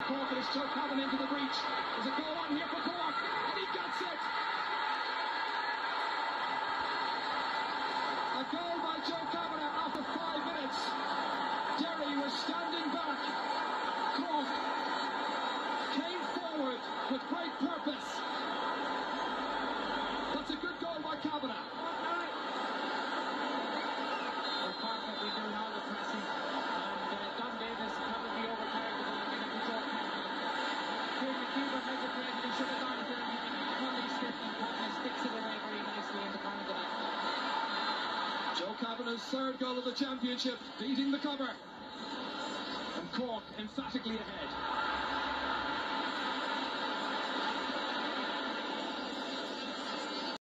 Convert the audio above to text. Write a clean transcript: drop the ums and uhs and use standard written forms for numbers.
Cork, and it's Joe Kavanagh into the breach. There's a goal on here for Cork, and he gets it! A goal by Joe Kavanagh after 5 minutes. Derry was standing back. Cork came forward with great purpose. That's a good goal by Kavanagh. Well, Cork have been doing all the pressing, and Don Davis probably overcarried the ball and gave it to Joe Kavanagh. Kieran McKeever hesitated and should have gone for him. Conley slipped and Kavanagh sticks it away very nicely in the corner of the net. Joe Kavanagh's third goal of the championship, beating the cover. And Cork emphatically ahead.